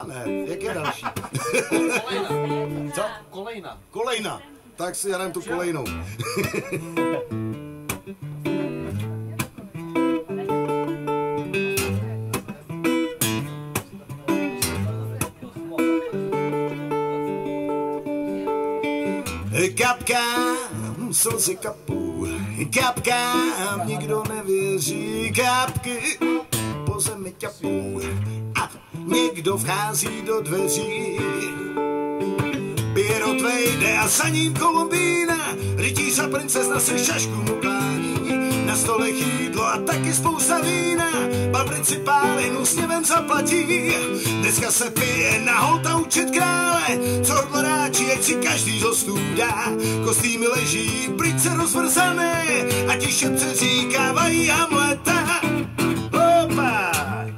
ne, jak je další? Co? Kolejna. Kolejna. Tak si hrajeme tu kolejnou. Kapkám slzy kapů, kapkám nikdo nevěří, kapky po zemi ťapou a někdo vchází do dveří. Pierrot vejde a za ním Kolumbína, rytíř a princezna se šašku mu klání. Na stole jídlo a taky spousta vína, pan principál úsměvem zaplatí. Dneska se pije na holta učit krále, co hodloráči, ať si každý z hostů dá. Kostýmy leží, pryč rozvrzané a ti šepce říkávají Hamleta. Opa!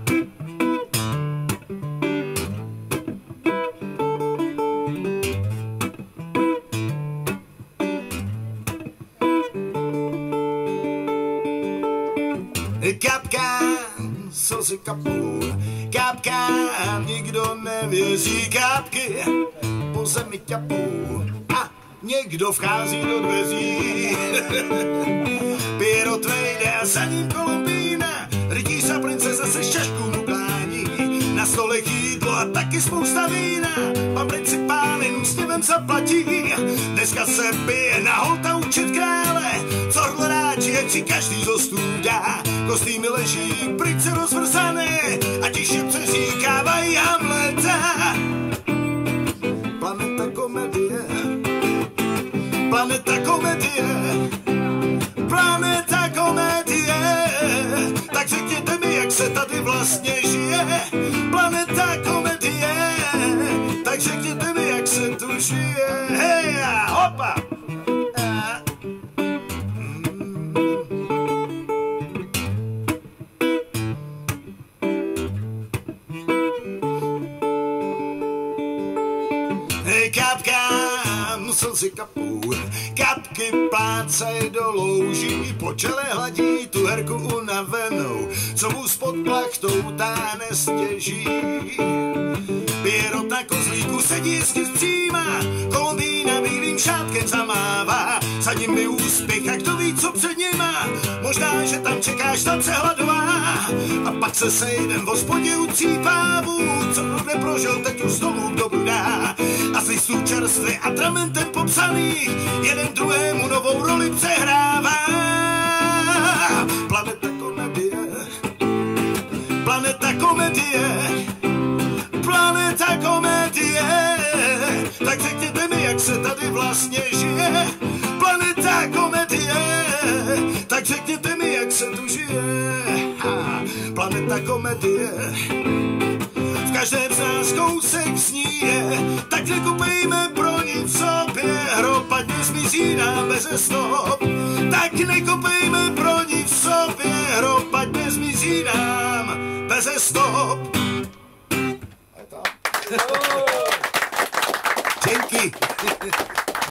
Kapkám slzy kapou, kapkám nikdo nevěří, kapky po zemi ťapou a někdo vchází do dveří. Pierrot vejde a za ním Kolumbína, rytíř a princezna se šašku mu klání. Na stole jídlo a taky spousta vína, pan principál úsměvem zaplatí. Dneska se pije na holta učit krále, co hlodáči, ať si každý z hostů dá. Kostýmy leží, pryč rozvrzané a ti šepce říkávají Hamleta. Planeta komedie, planeta komedie, planeta komedie. Tak řekněte mi, jak se tady vlastně žije. Planeta komedie, tak řekněte mi, jak se tu žije. Hej, hopa! Kapkám slzy kapou, kapky plácej do louží, po čele hladí tu herku unavenou, co mu spod plachtou táhne stěží. Pierrot na kozlíku sedí hezky zpříma, Kolumbína bílým šátkem zamává, za nimi úspěch a kdo ví, co před nima, možná, že tam čekáš tace hladová. A pak se sejdem v hospodě u cípávů, co neprožil, teď už stolu kdo budá. A z listů čerstvě atramentem popsaných jeden druhému novou roli přehrává. Planeta komedie, planeta komedie, planeta komedie. Tak řekněte mi, jak se tady vlastně žije. Planeta komedie, tak řekněte mi, jak se tu žije. Planeta komedie, v každém z nás kousek z ní je, tak nekopejme pro nic sobě, hropadně zmizí nám beze stop. Tak nekopejme pro nic sobě, hropadně zmizí nám beze stop.